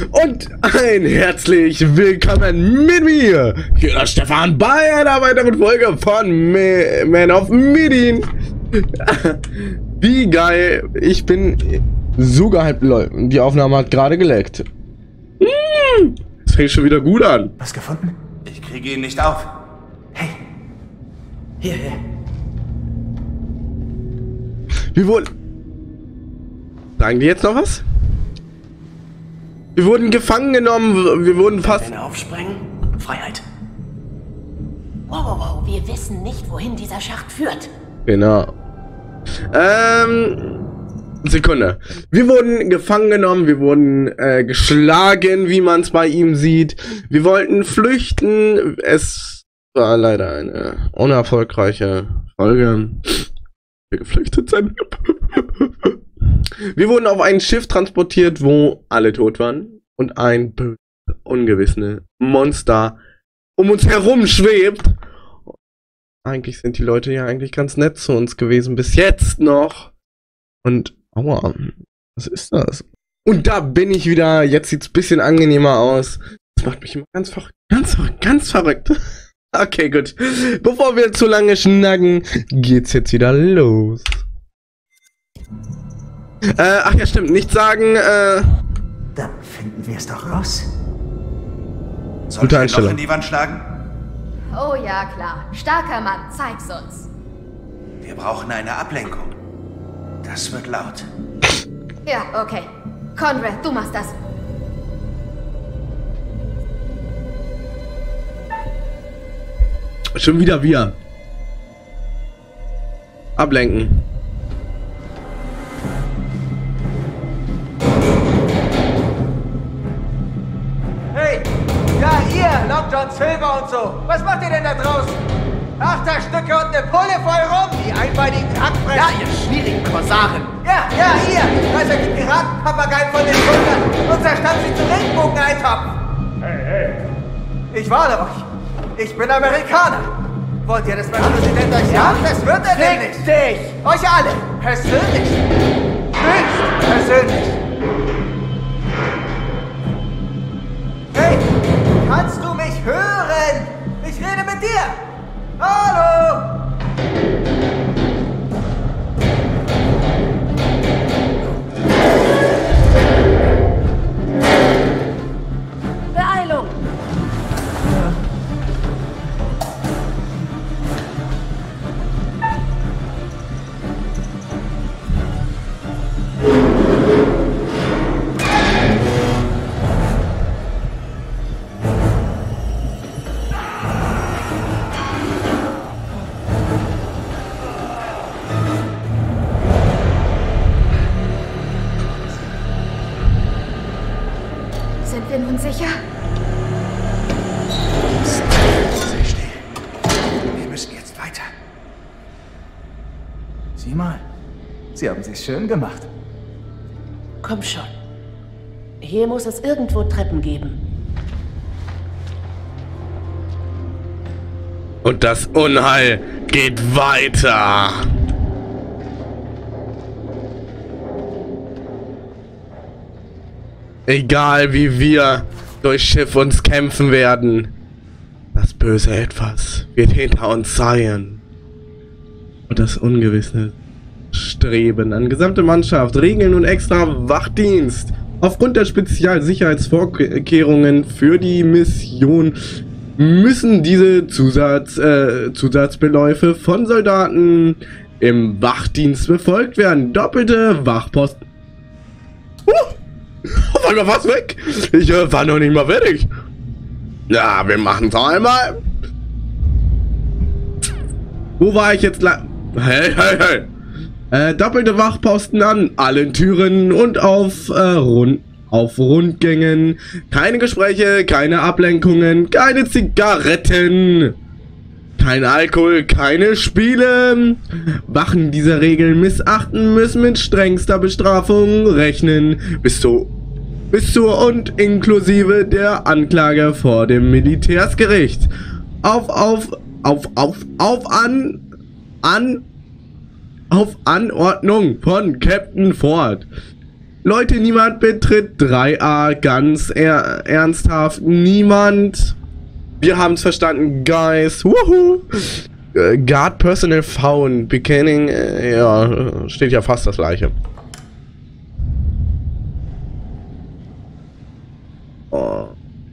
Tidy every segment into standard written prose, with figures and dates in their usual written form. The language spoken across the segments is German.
Und ein herzlich willkommen mit mir, hier ist Stefan bei einer weiteren Folge von Man of Medan. Wie geil, ich bin so gehypt, Leute. Die Aufnahme hat gerade geleckt. Das fängt schon wieder gut an. Was gefunden? Ich kriege ihn nicht auf. Hey, hierher. Wir wurden... Sagen die jetzt noch was? Wir wurden gefangen genommen, wir wurden fast... Wenn aufspringen, Freiheit. Wow, wir wissen nicht, wohin dieser Schacht führt. Genau. Sekunde. Wir wurden gefangen genommen, wir wurden geschlagen, wie man es bei ihm sieht. Wir wollten flüchten. Es war leider eine unerfolgreiche Folge. Wir geflüchtet sind. Wir wurden auf ein Schiff transportiert, wo alle tot waren und ein ungewisses Monster um uns herum schwebt. Eigentlich sind die Leute ja eigentlich ganz nett zu uns gewesen, bis jetzt noch. Und, aua, was ist das? Und da bin ich wieder, jetzt sieht's ein bisschen angenehmer aus. Das macht mich immer ganz verrückt. Okay, gut. Bevor wir zu lange schnacken, geht's jetzt wieder los. Ach ja, stimmt, nicht sagen, Dann finden wir es doch raus. Gute Noch Einstellung. in die Wand schlagen? Oh ja, klar. Starker Mann, zeig's uns. Wir brauchen eine Ablenkung. Das wird laut. Ja, okay. Conrad, du machst das. Schon wieder wir. Ablenken. Hey, ja ihr, Long John Silver und so. Was macht ihr denn da draußen? Achterstücke und eine Pulle voll rum, die einbeinigen Hackfressen. Ja, ihr schwierigen Korsaren! Ja, ihr, reißt euch die Piratenpapageien von den Schultern und zerstampft sie zu Regenbogen-Eintopf. Hey. Ich warne euch, ich bin Amerikaner. Wollt ihr, dass mein Präsident euch sagt? Das wird er nämlich. Dich! Euch alle, persönlich. Höchst persönlich. Hey, kannst du mich hören? Ich rede mit dir. Hallo! Beeilung! Sind wir nun sicher? Sei still. Wir müssen jetzt weiter. Sieh mal, sie haben sich's schön gemacht. Komm schon. Hier muss es irgendwo Treppen geben. Und das Unheil geht weiter. Egal wie wir durch Schiff uns kämpfen werden, das böse Etwas wird hinter uns sein. Und das ungewisse Streben an gesamte Mannschaft, Regeln und extra Wachdienst. Aufgrund der Spezialsicherheitsvorkehrungen für die Mission müssen diese Zusatzbeläufe von Soldaten im Wachdienst befolgt werden. Doppelte Wachposten. Auf einmal war's weg. Ich war noch nicht mal fertig. Ja, wir machen's auch einmal. Wo war ich jetzt lang? Hey. Doppelte Wachposten an allen Türen und auf Rundgängen. Keine Gespräche, keine Ablenkungen, keine Zigaretten. Kein Alkohol, keine Spiele. Wachen dieser Regeln missachten müssen mit strengster Bestrafung rechnen. Bis zur und inklusive der Anklage vor dem Militärsgericht. Auf Anordnung von Captain Ford. Leute, niemand betritt 3A, ganz ernsthaft, niemand. Wir haben es verstanden, guys. Woohoo. Guard Personnel found, beginning, ja, steht ja fast das gleiche. Oh.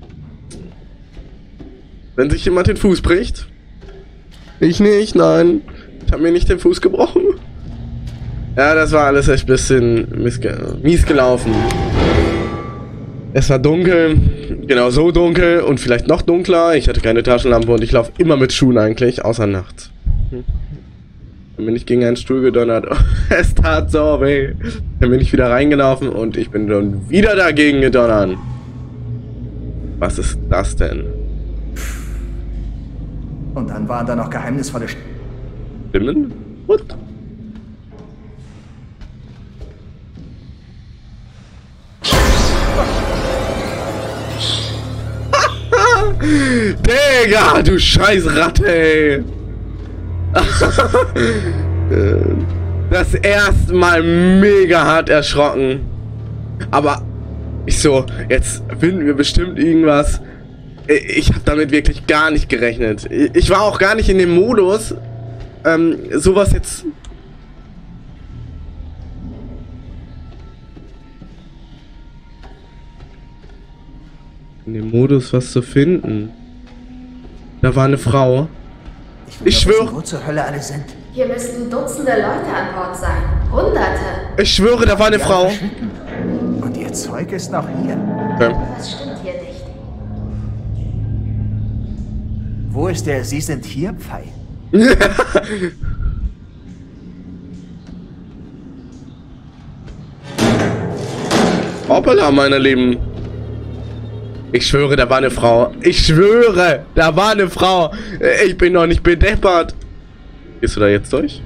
Wenn sich jemand den Fuß bricht. Ich nicht, nein. Ich habe mir nicht den Fuß gebrochen. Ja, das war alles echt ein bisschen mies gelaufen. Es war dunkel, genau so dunkel und vielleicht noch dunkler. Ich hatte keine Taschenlampe und ich laufe immer mit Schuhen eigentlich, außer nachts. Dann bin ich gegen einen Stuhl gedonnert. Es tat so weh. Dann bin ich wieder reingelaufen und ich bin dann wieder dagegen gedonnert. Was ist das denn? Und dann waren da noch geheimnisvolle Stimmen? What? Digga, du scheiß Ratte, ey. Das erste Mal mega hart erschrocken. Aber ich so, jetzt finden wir bestimmt irgendwas. Ich habe damit wirklich gar nicht gerechnet. Ich war auch gar nicht in dem Modus, sowas jetzt... In dem Modus was zu finden. Da war eine Frau. Ich schwöre. Wo zur Hölle alle sind. Hier müssten Dutzende Leute an Bord sein. Hunderte. Ich schwöre, da war eine Frau. Und ihr Zeug ist noch hier. Okay. Was stimmt hier nicht? Wo ist der Sie sind hier Pfeil? Hoppala, meine Lieben. Ich schwöre, da war eine Frau. Ich schwöre, da war eine Frau. Ich bin noch nicht bedeppert. Gehst du da jetzt durch?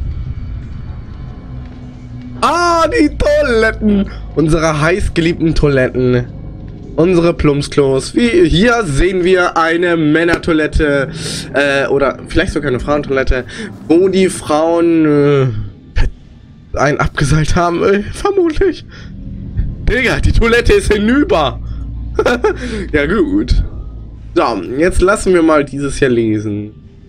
Ah, die Toiletten. Unsere heißgeliebten Toiletten. Unsere Plumpsklos. Wie hier sehen wir eine Männertoilette. Oder vielleicht sogar eine Frauentoilette. Wo die Frauen einen abgeseilt haben. Vermutlich. Digga, die Toilette ist hinüber. Ja gut. So, jetzt lassen wir mal dieses hier lesen.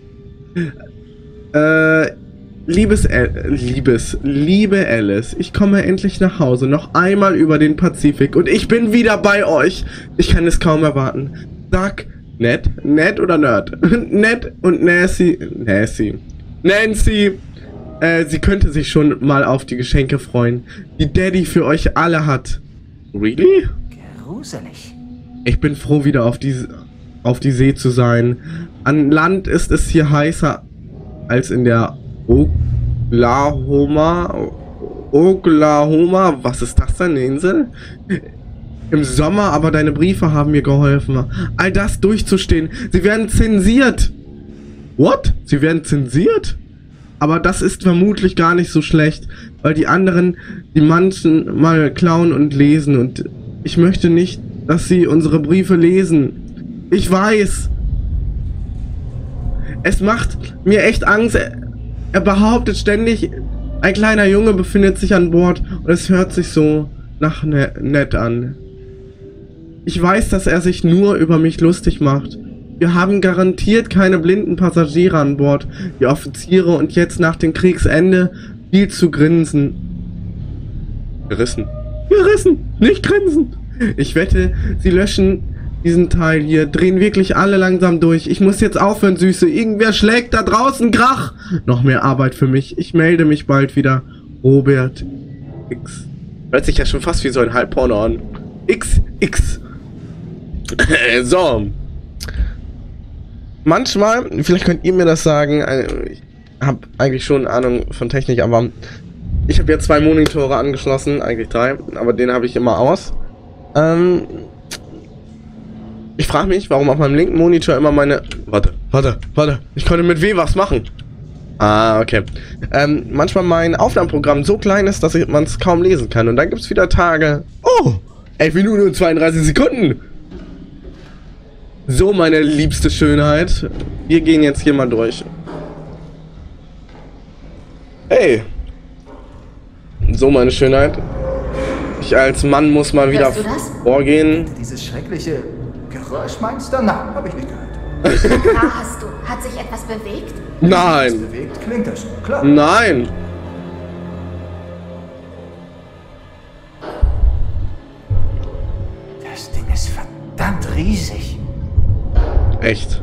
Liebe Alice, ich komme endlich nach Hause, noch einmal über den Pazifik und ich bin wieder bei euch. Ich kann es kaum erwarten. Sag, Ned oder Nerd? Ned und Nancy, sie könnte sich schon mal auf die Geschenke freuen, die Daddy für euch alle hat. Really? Gruselig. Ich bin froh, wieder auf die See zu sein. An Land ist es hier heißer als in der Oklahoma. Was ist das denn, eine Insel? Im Sommer, aber deine Briefe haben mir geholfen, all das durchzustehen. Sie werden zensiert. What? Sie werden zensiert? Aber das ist vermutlich gar nicht so schlecht, weil die anderen, die manchen mal klauen und lesen und ich möchte nicht, dass sie unsere Briefe lesen. Ich weiß. Es macht mir echt Angst. Er behauptet ständig, ein kleiner Junge befindet sich an Bord und es hört sich so nach Ned an. Ich weiß, dass er sich nur über mich lustig macht. Wir haben garantiert keine blinden Passagiere an Bord, die Offiziere und jetzt nach dem Kriegsende viel zu grinsen. Gerissen, nicht grinsen. Ich wette, sie löschen diesen Teil hier, drehen wirklich alle langsam durch. Ich muss jetzt aufhören, Süße. Irgendwer schlägt da draußen Krach. Noch mehr Arbeit für mich. Ich melde mich bald wieder. Robert X. Hört sich ja schon fast wie so ein Halbporno an. XX. So. Manchmal, vielleicht könnt ihr mir das sagen, ich habe eigentlich schon Ahnung von Technik, aber ich habe jetzt 2 Monitore angeschlossen, eigentlich 3, aber den habe ich immer aus. Ich frage mich, warum auf meinem linken Monitor immer meine... Warte. Ich konnte mit W was machen. Ah, okay. Manchmal mein Aufnahmeprogramm so klein ist, dass man es kaum lesen kann. Und dann gibt es wieder Tage... Oh! 11 Minuten und 32 Sekunden! So, meine liebste Schönheit. Wir gehen jetzt hier mal durch. Hey! So, meine Schönheit. Ich als Mann muss mal wieder Hörst du das? vorgehen. Dieses schreckliche Geräusch meinst du? Nein, habe ich nicht gehört. Da hast du. Hat sich etwas bewegt? Nein. Bewegt klingt das, klar. Nein. Das Ding ist verdammt riesig. Echt.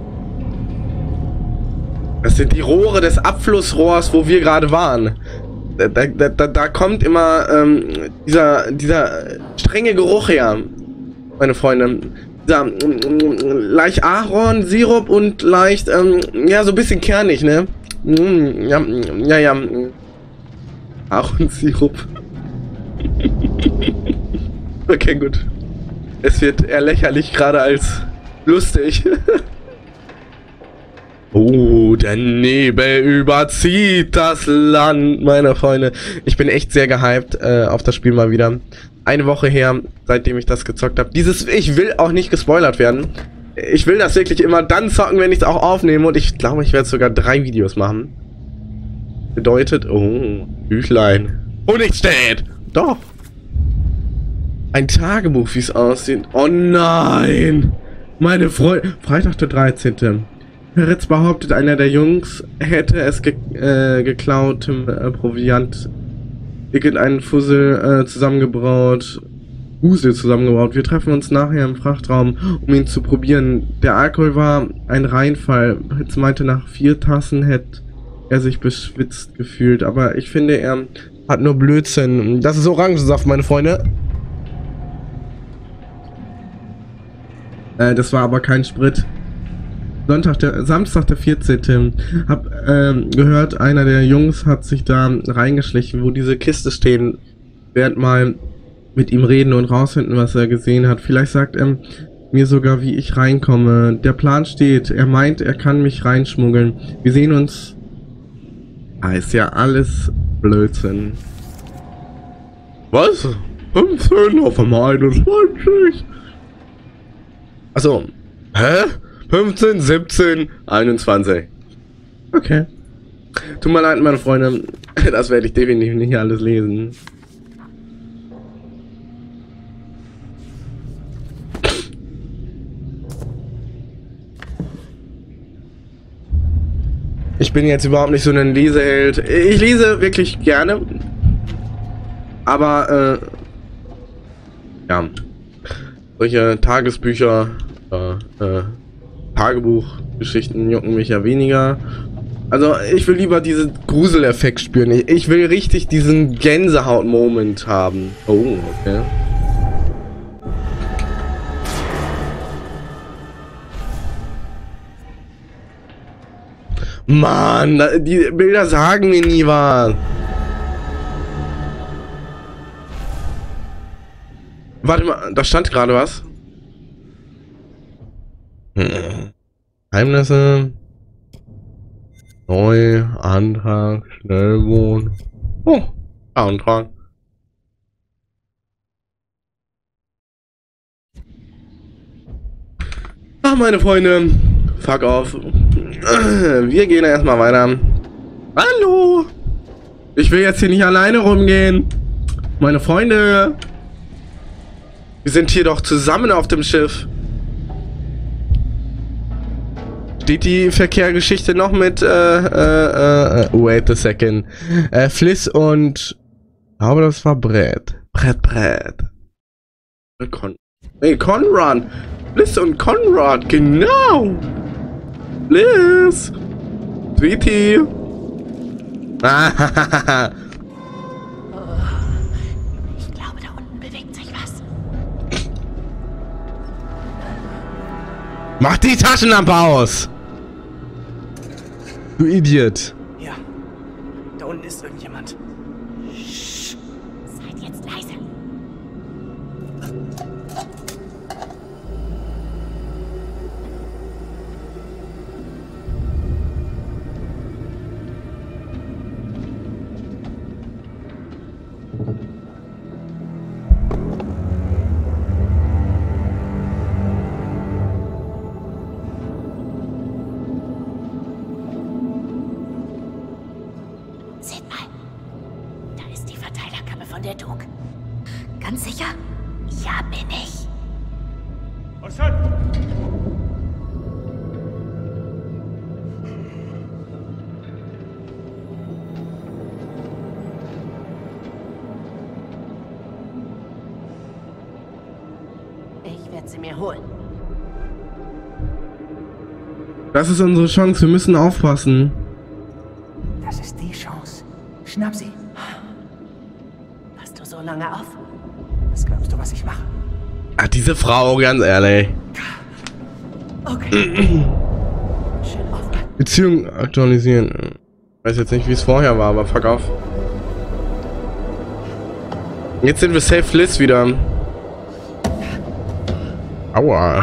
Das sind die Rohre des Abflussrohrs, wo wir gerade waren. Da kommt immer dieser strenge Geruch her, meine Freunde. Dieser leicht Ahornsirup und leicht, ja, so ein bisschen kernig, ne? Ja. Ahornsirup. Okay, gut. Es wird eher lächerlich gerade als lustig. Oh, der Nebel überzieht das Land, meine Freunde. Ich bin echt sehr gehypt auf das Spiel mal wieder. Eine Woche her, seitdem ich das gezockt habe. Ich will auch nicht gespoilert werden. Ich will das wirklich immer dann zocken, wenn ich es auch aufnehme. Und ich glaube, ich werde sogar 3 Videos machen. Bedeutet, oh, Büchlein. Und nichts steht. Doch. Ein Tagebuch, wie es aussieht. Oh nein. Meine Freunde. Freitag der 13. Ritz behauptet, einer der Jungs hätte es geklautem Proviant irgendeinen Fusel zusammengebraut. Wir treffen uns nachher im Frachtraum, um ihn zu probieren. Der Alkohol war ein Reinfall. Ritz meinte, nach 4 Tassen hätte er sich beschwitzt gefühlt. Aber ich finde, er hat nur Blödsinn. Das ist Orangensaft, meine Freunde. Das war aber kein Sprit. Samstag der 14. Hab gehört, einer der Jungs hat sich da reingeschlichen, wo diese Kiste stehen. Werd mal mit ihm reden und rausfinden, was er gesehen hat. Vielleicht sagt er mir sogar, wie ich reinkomme. Der Plan steht. Er meint, er kann mich reinschmuggeln. Wir sehen uns. Ist ja alles Blödsinn. Was? 15 auf einmal 21? Achso. Hä? 15, 17, 21. Okay. Tut mir leid, meine Freunde. Das werde ich definitiv nicht alles lesen. Ich bin jetzt überhaupt nicht so ein Leseheld. Ich lese wirklich gerne. Aber, ja. Solche Tagesbücher, Tagebuchgeschichten jucken mich ja weniger. Also ich will lieber diesen Gruseleffekt spüren. Ich will richtig diesen Gänsehaut-Moment haben. Oh, okay. Mann, die Bilder sagen mir nie was. Warte mal, da stand gerade was. Geheimnisse. Neu, Antrag, Schnellwohn. Oh, Antrag. Ach, meine Freunde. Fuck off. Wir gehen erstmal weiter. Hallo. Ich will jetzt hier nicht alleine rumgehen. Meine Freunde. Wir sind hier doch zusammen auf dem Schiff. Steht die Verkehrgeschichte noch mit, wait a second. Fliss und, ich glaube, das war Brett. Brett. Nee, Conrad. Fliss und Conrad, genau. Fliss. Sweetie. Ich glaube, da unten bewegt sich was. Mach die Taschenlampe aus! Du Idiot. Ja, da unten ist irgendjemand. Seid jetzt leise. Seht mal, da ist die Verteilerkappe von der Dog. Ganz sicher? Ja, bin ich. Ich werde sie mir holen. Das ist unsere Chance, wir müssen aufpassen. Das ist die Chance. Schnapp sie. Passt du so lange auf? Was glaubst du, was ich mache? Ach, diese Frau, ganz ehrlich. Okay. Schön offen. Beziehung aktualisieren. Ich weiß jetzt nicht, wie es vorher war, aber fuck auf. Jetzt sind wir safe Liz wieder. Aua.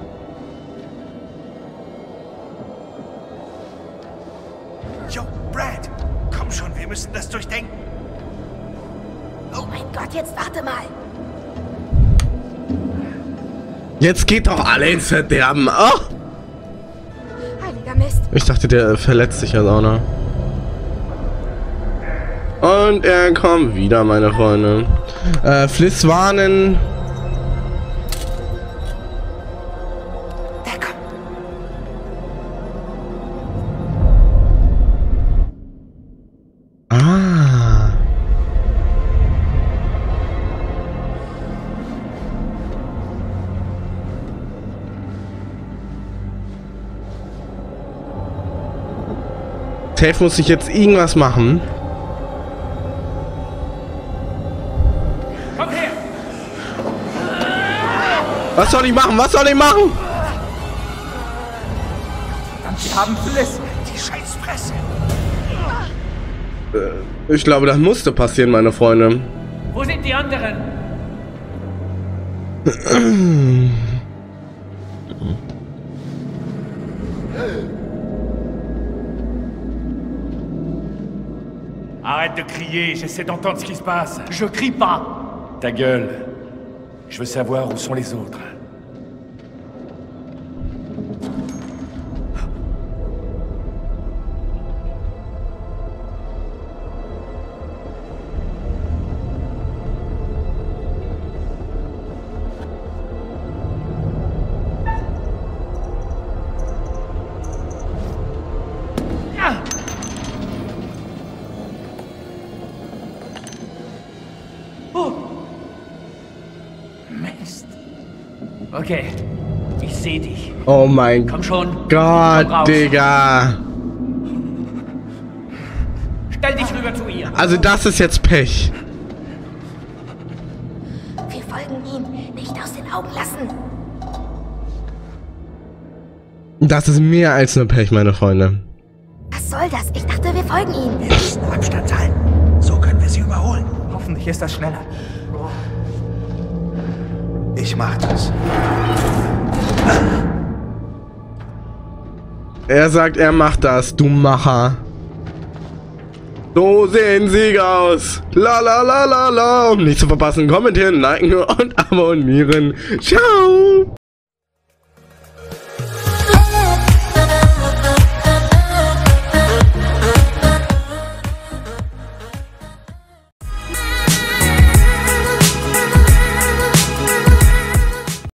Jo, Brad, komm schon, wir müssen das durchdenken. Oh mein Gott, jetzt warte mal. Jetzt geht doch alle ins Verderben. Oh! Heiliger Mist. Ich dachte, der verletzt sich ja auch noch. Und er kommt wieder, meine Freunde. Fliss warnen. Der kommt. Ah. Safe muss ich jetzt irgendwas machen. Komm her! Was soll ich machen? Was soll ich machen? Und sie haben Fliss. Die Scheißfresse. Ich glaube, das musste passieren, meine Freunde. Wo sind die anderen? Arrête de crier, j'essaie d'entendre ce qui se passe. Je crie pas. Ta gueule. Je veux savoir où sont les autres. Mist. Okay, ich sehe dich. Oh mein Komm schon. Komm Gott, raus. Digga. Stell dich rüber zu ihr. Also das ist jetzt Pech. Wir folgen ihm. Nicht aus den Augen lassen. Das ist mehr als nur Pech, meine Freunde. Was soll das? Ich dachte, wir folgen ihm. Wir müssen Abstand halten. So können wir sie überholen. Hoffentlich ist das schneller. Ich mach das. Er sagt, er macht das, du Macher. So sehen Siege aus. La la la la la. Um nicht zu verpassen, kommentieren, liken und abonnieren. Ciao.